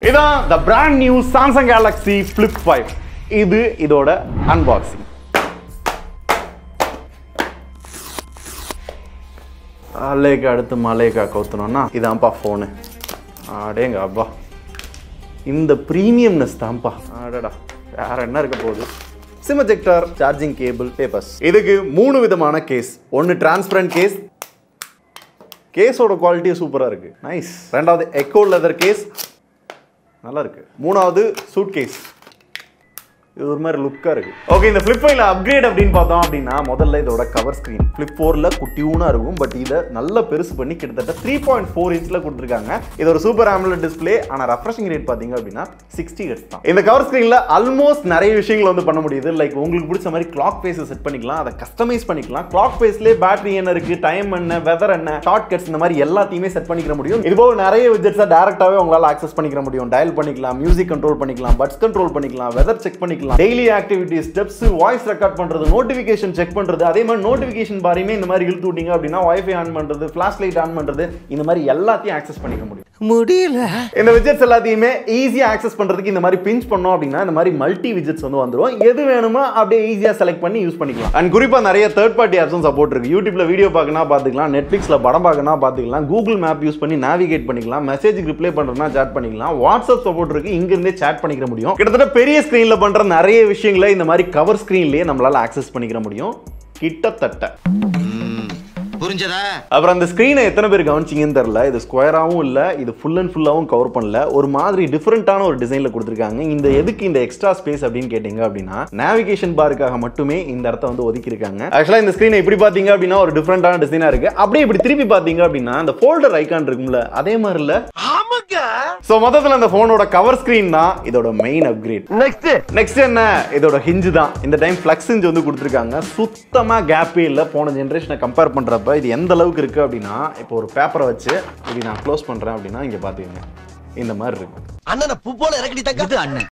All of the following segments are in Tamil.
இதான் the brand new Samsung Galaxy Flip 5. இது இதோட unboxing. அலேக்கு அடுத்து மலேக்கா கவுத்தணும்னா இதான்ப்பா ஃபோனு. அடேங்க அப்பா, இந்த ப்ரீமியம்னஸ் தான்ப்பா. அடடா, வேற என்ன இருக்க போகுது? Sim ejector, charging cable, papers. இதுக்கு 3 விதமான கேஸ். ஒன்று டிரான்ஸ்பரண்ட் கேஸ், கேஸோட குவாலிட்டி சூப்பராக இருக்கு, நைஸ். ரெண்டாவது எக்கோ லெதர் கேஸ், நல்லா இருக்கு. மூணாவது சூட் கேஸ், இது ஒரு மாதிரி லுக்காக இருக்கு. ஓகே, இந்த ஃபிளிப் 5ல அப்கிரேட் அப்படின்னு பார்த்தோம் அப்படின்னா முதல்ல இதோட கவர் ஸ்க்ரீன் ஃபிளிப் 4ல குட்டியூனா இருக்கும். பட் இதை நல்லா பெருசு பண்ணி கிட்டத்தட்ட 3.4 இன்ச்சில் கொடுத்துருக்காங்க. இது ஒரு சூப்பர் AMOLED டிஸ்பிளே. ஆனால் ரெஃப்ரெஷிங் ரேட் பார்த்தீங்க அப்படின்னா 60 Hz தான். இந்த கவர் ஸ்க்ரீனில் ஆல்மோஸ்ட் நிறைய விஷயங்கள் வந்து பண்ண முடியுது. லைக் உங்களுக்கு பிடிச்ச மாதிரி கிளாக் ஃபேஸை செட் பண்ணிக்கலாம், அதை கஸ்டமைஸ் பண்ணிக்கலாம். கிளாக் ஃபேஸ்லேயே பேட்டரி என்ன இருக்கு, டைம் என்ன, வெதர் என்ன, ஷார்ட் கட்ஸ், இந்த மாதிரி எல்லாத்தையுமே செட் பண்ணிக்க முடியும். இது போக நிறைய விஜெட்ஸை டேரக்டாகவே உங்களால் ஆக்சஸ் பண்ணிக்க முடியும். டயல் பண்ணிக்கலாம், மியூசிக் கண்ட்ரோல் பண்ணிக்கலாம், பட்ஸ் கண்ட்ரோல் பண்ணிக்கலாம், வெதர் செக் பண்ணிக்கலாம், daily activity, steps, voice record பண்றது, நோட்டிஃபிகேஷன் செக் பண்றது. அதே மாதிரி நோட்டிஃபிகேஷன் பாரியுமே இந்த மாதிரி இழுத்து விட்டீங்க அப்படின்னா வைஃபை ஆன் பண்றது, ஃபிளாஷ் லைட் ஆன் பண்றது, இந்த மாதிரி எல்லாத்தையும் ஆக்சஸ் பண்ணிக்க முடியும். இந்த விஜெட்ஸ் எல்லாத்தையுமே ஈஸியா ஆக்சஸ் பண்றதுக்கு இந்த மாதிரி பிஞ்ச் பண்ணோம் அப்படின்னா இந்த மாதிரி மல்டி விஜெட்ஸ் வந்து வந்துரும். எது வேணுமோ அப்படியே ஈஸியா செலக்ட் பண்ணி யூஸ் பண்ணிக்கலாம். அண்ட் குறிப்பா நிறைய தேர்ட் பார்ட்டி ஆப்ஸும் சப்போர்ட் இருக்கு. யூடியூப்ல வீடியோ பார்க்கணும் பார்த்துக்கலாம், நெட்ஃபிளிக்ஸ்ல படம் பார்க்கணும் பார்த்துக்கலாம், கூகுள் மேப் யூஸ் பண்ணி நேவிகேட் பண்ணிக்கலாம், மெசேஜுக்கு ரிப்ளை பண்றதுனா சாட் பண்ணிக்கலாம், வாட்ஸ்அப் சப்போர்ட் இருக்கு, இங்க இருந்தே சாட் பண்ணிக்க முடியும். கிட்டத்தட்ட பெரிய ஸ்கிரீன்ல பண்ற நிறைய விஷயங்களை இந்த மாதிரி கவர் ஸ்கிரீன்லயே நம்மளால ஆக்சஸ் பண்ணிக்க முடியும் கிட்டத்தட்ட. புரிஞ்சதா? அப்புறம் அந்த ஸ்கிரீனை எத்தனை பேர் கவனிச்சிங்கன்னு தெரியல. இது ஸ்கொயராகவும் இல்லை, இது ஃபுல் அண்ட் ஃபுல்லாகவும் கவர் பண்ணல. ஒரு மாதிரி டிஃப்ரெண்டான ஒரு டிசைனில் கொடுத்துருக்காங்க. இந்த எதுக்கு இந்த எக்ஸ்ட்ரா ஸ்பேஸ் அப்படின்னு கேட்டீங்க அப்படின்னா நேவிகேஷன் பாருக்காக மட்டுமே இந்த இடத்த வந்து ஒதுக்கியிருக்காங்க. ஆக்சுவலாக இந்த ஸ்கிரீனை இப்படி பார்த்தீங்க அப்படின்னா ஒரு டிஃப்ரெண்டான டிசைனாக இருக்கு. அப்படியே இப்படி திருப்பி பார்த்தீங்க அப்படின்னா அந்த ஃபோல்டர் ஐக்கான் இருக்கும்ல, அதே மாதிரி இல்லை. சோ மொத்தத்துல அந்த போனோட கவர் ஸ்கிரீன் தான் இதோட மெயின் அப்கிரேட். நெக்ஸ்ட் என்ன, இதோட ஹிஞ்ச் தான். இந்த டைம் ஃப்ளக்ஸ் ஹிஞ்ச் வந்து கொடுத்துருக்காங்க. சுத்தமா கேப்பே இல்லை. போன ஜென்ரேஷனை கம்பேர் பண்றப்ப இது எந்த அளவுக்கு இருக்கு அப்படின்னா, இப்போ ஒரு பேப்பரை வச்சு இப்படி நான் க்ளோஸ் பண்றேன் அப்படின்னா இங்க பாத்துக்கங்க இந்த மாதிரி இருக்கு. அண்ணன் பூ போல இறக்கடி தங்க அண்ணன்.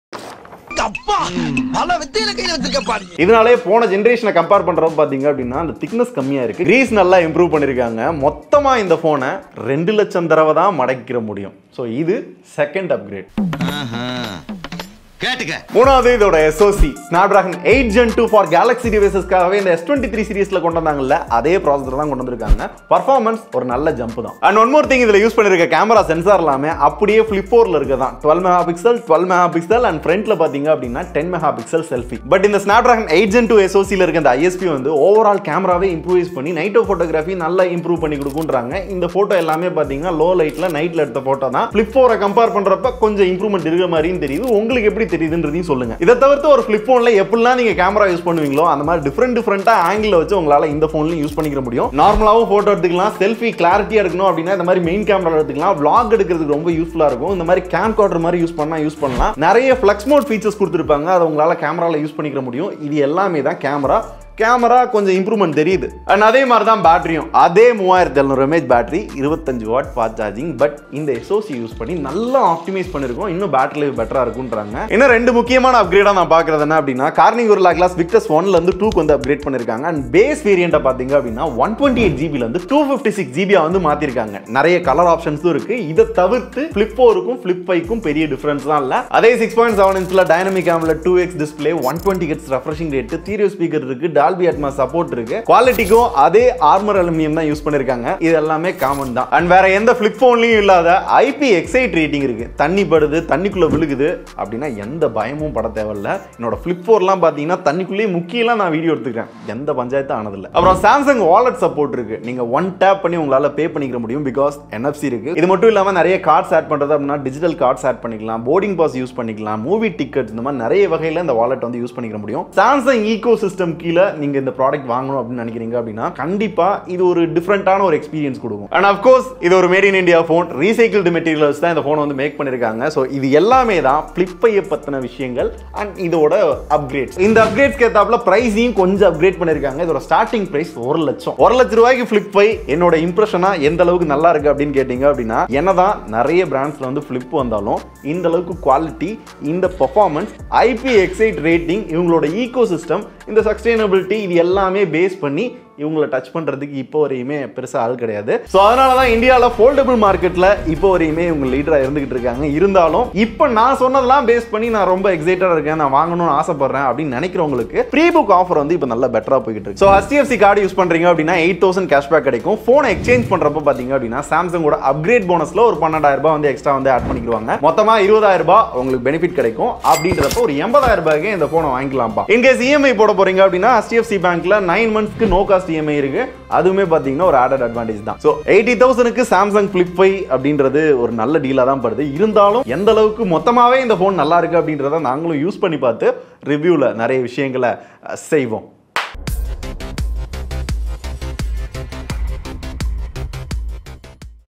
இதனாலே போன ஜெனரேஷனை கம்பேர் பண்றப்ப பாத்தீங்க அப்படின்னா அந்த திக்னஸ் கம்மியா இருக்கு. கிரீஸ் நல்லா இம்ப்ரூவ் பண்ணிருக்காங்க. மொத்தமா இந்த போனை 2 லட்சம் தடவை தான் மடக்கிற முடியும். சோ இது செகண்ட் அப்கிரேட். மூணாவது இதோட SoC Snapdragon 8 Gen 2 for Galaxy டிவைசஸ்க்காகவே இந்த S23 சீரிஸ்ல கொண்டு வந்தாங்கல்ல, அதே ப்ராசஸர் தான் கொண்டு வந்திருக்காங்க. பர்ஃபார்மன்ஸ் ஒரு நல்ல ஜம்ப் தான். அண்ட் ஒன் மோர் திங், இதுல யூஸ் பண்ணிருக்க கேமரா சென்சார் எல்லாமே அப்படியே ஃபிளிப் 4ல இருக்கதான். 12 மெகாபிக்சல், 12 மெகாபிக்சல் அண்ட் ஃப்ரண்ட்ல பாத்தீங்க அப்படின்னா 10 மெகாபிக்சல் செல்ஃபி. பட் இந்த Snapdragon 8 Gen 2 SoCல இருக்க இந்த ISP வந்து ஓவரால் கேமராவே இம்ப்ரூவைஸ் பண்ணி நைட் போட்டோகிராஃபி நல்லா இம்ப்ரூவ் பண்ணி கொடுக்குன்றாங்க. இந்த போட்டோ எல்லாமே பாத்தீங்கன்னா லோ லைட்ல நைட்ல எடுத்த போட்டோ தான். ஃபிளிப் 4 கம்பேர் பண்றப்ப கொஞ்சம் இம்ப்ரூவ்மெண்ட் இருக்கிற மாதிரியும் தெரியுது. உங்களுக்கு எப்படி தெரியுதுன்றதையும் சொல்லுங்க. இதை தவிர்த்து ஒரு ஃபிளிப் போன்ல எப்படிலாம் நீங்க கேமரா யூஸ் பண்ணுவீங்களோ அந்த மாதிரி டிஃபரெண்டா ஆங்கிள் வச்சு உங்களால இந்த போன்ல யூஸ் பண்ணிக்க முடியும். நார்மலாவும் போட்டோ எடுத்துக்கலாம், செல்ஃபி கிளாரிட்டியா இருக்கணும் அப்படின்னா இந்த மாதிரி மெயின் கேமரா எடுத்துக்கலாம். vlog எடுக்கிறதுக்கு ரொம்ப யூஸ்ஃபுல்லா இருக்கும். இந்த மாதிரி கேம்கார்டர் மாதிரி யூஸ் பண்ணலாம். நிறைய ஃபிளக்ஸ் மோட் ஃபீச்சர்ஸ் கொடுத்திருப்பாங்க, அதை உங்களால கேமரால யூஸ் பண்ணிக்க முடியும். இது எல்லாமே தான் கேமரா கொஞ்சம் இம்ப்ரூவ்மெண்ட் தெரியுது. அண்ட் அதே மாதிரி தான் பேட்டரியும். அதே 3700 mAh battery, 25 watt fast charging. But இந்த SoC யூஸ் பண்ணி நல்லா ஆப்டிமைஸ் பண்ணிருக்கோம். இன்னும் பேட்டரி லைஃப் பெட்டரா இருக்குன்றாங்க. இன்னும் 2 முக்கியமான அப்கிரேடா நான் பாக்குறது என்ன அப்படின்னா, Corning Gorilla Glass Victus 1ல இருந்து 2க்கு வந்து அப்கிரேட் பண்ணிருக்காங்க. அண்ட் பேஸ் வேரியண்ட பாத்தீங்க அப்படின்னா 128GB ல இருந்து 256GB வந்து மாத்திருக்காங்க. நிறைய கலர் ஆப்ஷன்ஸும் இருக்கு. இதை தவிர்த்து ஃபிளிப் 4க்கும் ஃபிளிப் 5க்கும் பெரிய டிஃபரன்ஸ் தான் இல்ல. அதே 6.7 இன்ச்ல dynamic AMOLED 2X display, 120 Hz refreshing rate, stereo speaker இருக்கு, டால்பி அட்மாஸ் சப்போர்ட் இருக்கு. குவாலிட்டிக்கும் அதே ஆர்மர் அலுமினியம் தான் யூஸ் பண்ணிருக்காங்க. இது எல்லாமே காமன் தான். அண்ட் வேற எந்த ஃபிளிப் போன்லயும் இல்லாத IPX8 ரேட்டிங் இருக்கு. தண்ணி படுது, தண்ணிக்குள்ள விழுகுது அப்படின்னா எந்த பயமும் பட தேவையில்ல. என்னோட ஃபிளிப் 4லாம் பாத்தீங்கன்னா தண்ணிக்குள்ளேயே முக்கியலாம் நான் வீடியோ எடுத்துக்கிறேன், எந்த பஞ்சாயத்தும் ஆனதில்லை. அப்புறம் Samsung வாலெட் சப்போர்ட் இருக்கு. நீங்க ஒன் டேப் பண்ணி உங்களால பே பண்ணிக்க முடியும். பிகாஸ் NFC இருக்கு. இது மட்டும் இல்லாம நிறைய கார்ட்ஸ் ஆட் பண்றது அப்படின்னா டிஜிட்டல் கார்ட்ஸ் ஆட் பண்ணிக்கலாம், போர்டிங் பாஸ் யூஸ் பண்ணிக்கலாம், மூவி டிக்கெட்ஸ், இந்த மாதிரி நிறைய வகையில இந்த வாலெட் வந்து யூஸ் பண்ணிக்க முடியும். Samsung ஈகோ சிஸ்டம் கீழே நீங்க இந்த ப்ராடக்ட் வாங்கணும் அப்படின்னு நினைக்கிறீங்க அப்படின்னா கண்டிப்பா இது ஒரு டிஃபரெண்டான ஒரு எக்ஸ்பீரியன்ஸ் கொடுக்கும். அண்ட் ஆஃப் கோர்ஸ் இது ஒரு made in India phone, recycled materials தான் இந்த போன் வந்து மேக் பண்ணிருக்காங்க. சோ இது எல்லாமே தான் ஃபிளிப் 5 பத்தின விஷயங்கள் அண்ட் இதோட அப்கிரேட்ஸ். இந்த அப்கிரேட்ஸ்க்கு ஏத்தாப்புல பிரைஸையும் கொஞ்சம் அப்கிரேட் பண்ணிருக்காங்க. இதோட ஸ்டார்டிங் பிரைஸ் 1 லட்சம். 1 லட்சம் ரூபாய்க்கு ஃபிளிப் 5 என்னோட இம்ப்ரெஷனா எந்த அளவுக்கு நல்லா இருக்கு அப்படின்னு கேட்டீங்க அப்படின்னா, என்னதான் நிறைய பிராண்ட்ஸ்ல வந்து ஃபிளிப் வந்தாலும் இந்த அளவுக்கு குவாலிட்டி, இந்த பெர்ஃபார்மன்ஸ், IPX8 ரேட்டிங், இவங்களோட ஈகோ சிஸ்டம், இந்த சஸ்டைனபிலிட்டி, இது எல்லாமே பேஸ் பண்ணி இவங்களை டச் பண்றதுக்கு இப்போ வரையுமே பெருசா ஆள் கிடையாது. ஸோ அதனால தான் இந்தியாவில் ஃபோல்டபிள் மார்க்கெட்ல இப்போ வரையுமே இவங்க லீடரா இருந்துகிட்டு இருக்காங்க. இருந்தாலும் இப்போ நான் சொன்னதெல்லாம் பேஸ் பண்ணி நான் ரொம்ப எக்ஸைட்டடா இருக்கேன், நான் வாங்கணும்னு ஆசைப்படுறேன் அப்படின்னு நினைக்கிறவங்களுக்கு ப்ரீ புக் ஆஃபர் வந்து இப்போ நல்ல பெட்டரா போயிட்டு இருக்கு. ஸோ HDFC கார்டு யூஸ் பண்றீங்க அப்படின்னா 8000 கேஷ்பேக் கிடைக்கும். போனை எக்ஸ்சேஞ்ச் பண்றப்ப பாத்தீங்க அப்படின்னா சாம்சங்கோட அப்கிரேட் போனஸ்ல ஒரு 12000 ரூபாய் வந்து எக்ஸ்ட்ரா வந்து ஆட் பண்ணிடுவாங்க. மொத்தமா 20000 ரூபாய் உங்களுக்கு பெனிஃபிட் கிடைக்கும். அப்படின்றப்ப ஒரு 80000 ரூபாய்க்கு இந்த போனை வாங்கிக்கலாம்ப்பா. இன்கேஸ் இஎம்ஐ போட போறீங்க அப்படின்னா HDFC பேங்க்ல 9 monthsக்கு நோ காஸ்ட் இஎம்ஐ இருக்கு. அதுவுமே பாத்தீங்கன்னா ஒரு ஆடட் அட்வான்டேஜ் தான். ஸோ 80,000க்கு சாம்சங் ஃபிளிப் 5 அப்படின்றது ஒரு நல்ல டீலா தான் படுது. இருந்தாலும் எந்த அளவுக்கு மொத்தமாவே இந்த போன் நல்லா இருக்கு அப்படின்றத நாங்களும் யூஸ் பண்ணி பார்த்து ரிவ்யூல நிறைய விஷயங்களை செய்வோம்.